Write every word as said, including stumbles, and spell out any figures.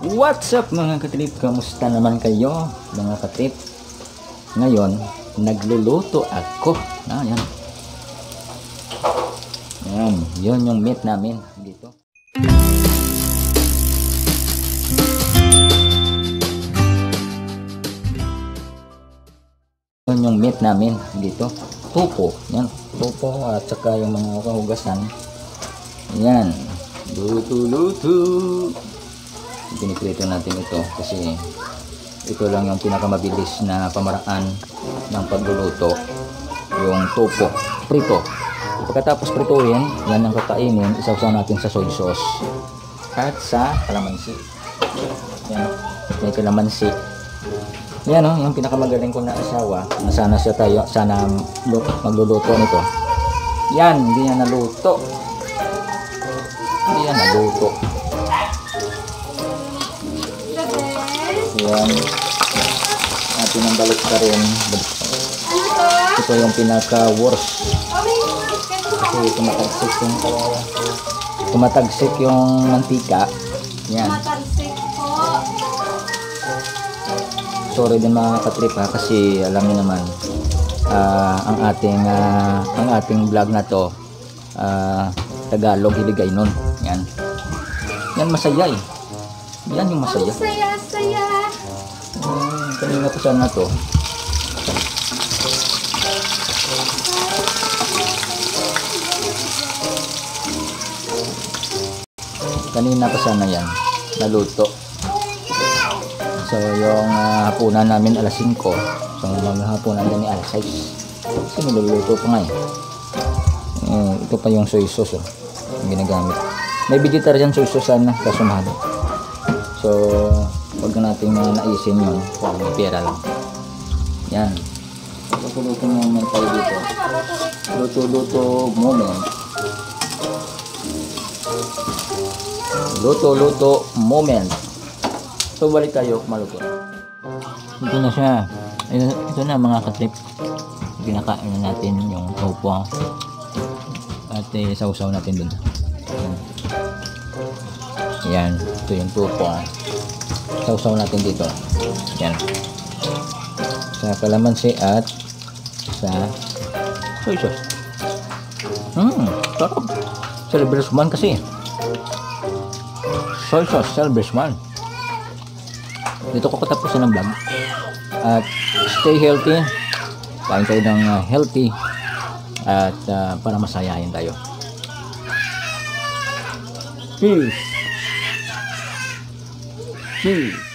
What's up mga katrip? Kamusta naman kayo mga katrip? Ngayon, nagluluto ako. Ah, yan. Yan, yun yung meat namin dito. Yun yung meat namin dito. Tupo. Yan, tupo at saka yung mga kahugasan. Yan. Luto-luto. Piniprito natin ito kasi ito lang yung pinakamabilis na pamaraan ng pagluluto, yung topo prito. Pagkatapos prituhin, yan ang kakainin, isawsaw natin sa soy sauce at sa kalamansi. Yan, may kalamansi. Yan o, yung pinakamagaling ko na asawa na sana siya tayo, sana magluluto nito. Yan, hindi yan naluto. Hindi yan naluto. Yan. Natin ang balik ka rin. Ito yung pinaka-worst. Kasi tumatagsik yung tumatagsik yung mantika. Yan. Sorry din mga katrip ha, kasi alam niyo naman uh, ang ating uh, ang ating vlog na to uh, Tagalog hiligay nun. Yan. Yan masaya eh. Yan yung masaya. Saya, saya. Hmm, kanina pa sana to. Kanina pa sana yan. Naluto. So, yung uh, hapunan namin alas singko. So, maghapunan namin alas sais. Kasi niluluto pa nga eh. Eh, ito pa yung soy sauce oh, yung ginagamit. May vegetarian soy sauce sana, kaso mahal. So, huwag natin uh, naisin yun kung may pera lang. Yan. Luto-luto moment tayo dito. Luto-luto moment. Luto-luto moment. So, balik tayo maluto. Ito na siya. Ito, ito na mga katrip. Pinakain na natin yung topo. At eh, sausaw natin dun. Yan. Yan, ito yung tupo. Sausaw natin dito. Yan. Sa kalamansi at sa soy sauce. Hmm, sarap. Celebration kasi. Soy sauce, celebration. Dito ko katapusin ng vlog. At stay healthy. Kain tayo ng uh, healthy. At uh, para masayahin tayo. Peace. Hmm.